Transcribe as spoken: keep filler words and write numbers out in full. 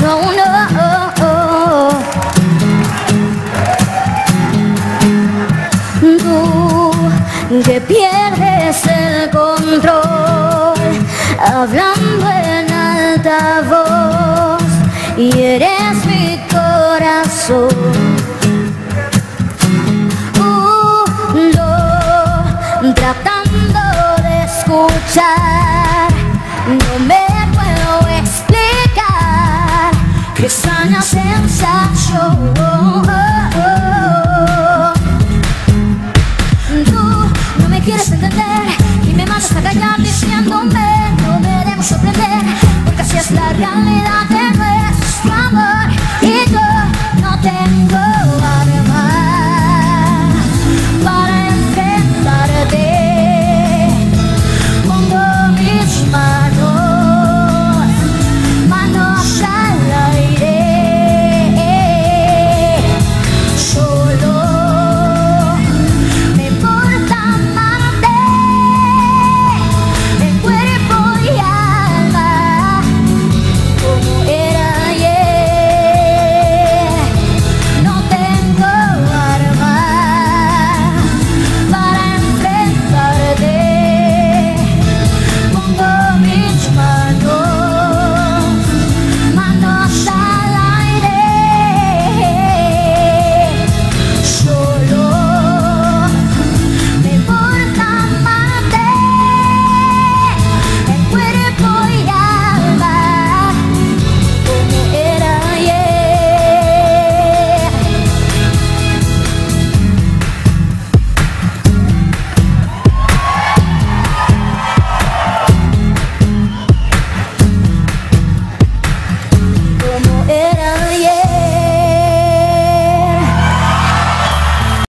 no, no. Tú que pierdes el control, hablando en alta voz, y eres mi corazón. Uh, no, tratando de escuchar, no me puedo explicar qué extraña sensación. Tú no me quieres entender y me mandas a callar diciéndome no debemos sorprender, porque así es la realidad.